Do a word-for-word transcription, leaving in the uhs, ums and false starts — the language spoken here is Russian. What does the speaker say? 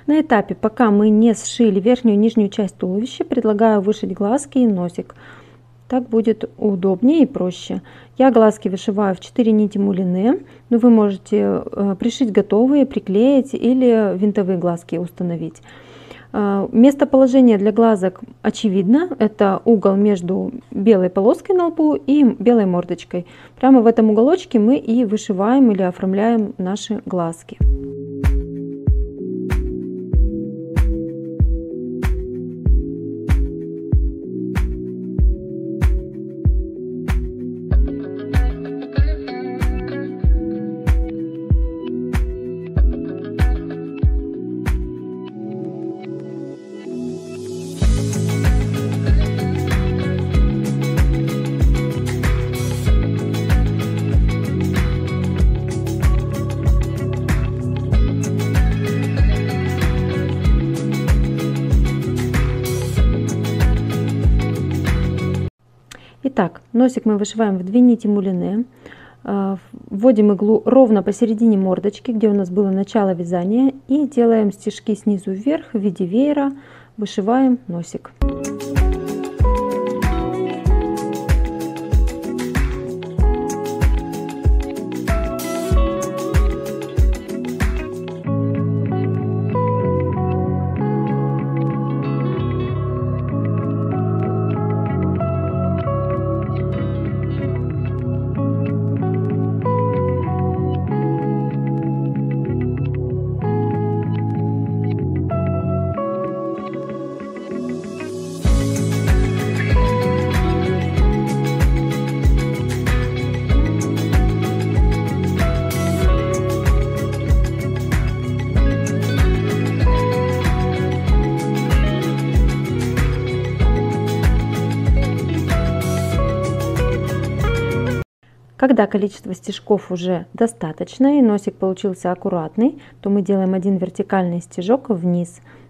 На этапе, пока мы не сшили верхнюю и нижнюю часть туловища, предлагаю вышить глазки и носик. Так будет удобнее и проще. Я глазки вышиваю в четыре нити мулине, но вы можете пришить готовые, приклеить или винтовые глазки установить. Местоположение для глазок очевидно. Это угол между белой полоской на лбу и белой мордочкой. Прямо в этом уголочке мы и вышиваем или оформляем наши глазки. Итак, носик мы вышиваем в две нити мулине, вводим иглу ровно посередине мордочки, где у нас было начало вязания, и делаем стежки снизу вверх в виде веера, вышиваем носик. Когда количество стежков уже достаточно и носик получился аккуратный, то мы делаем один вертикальный стежок вниз.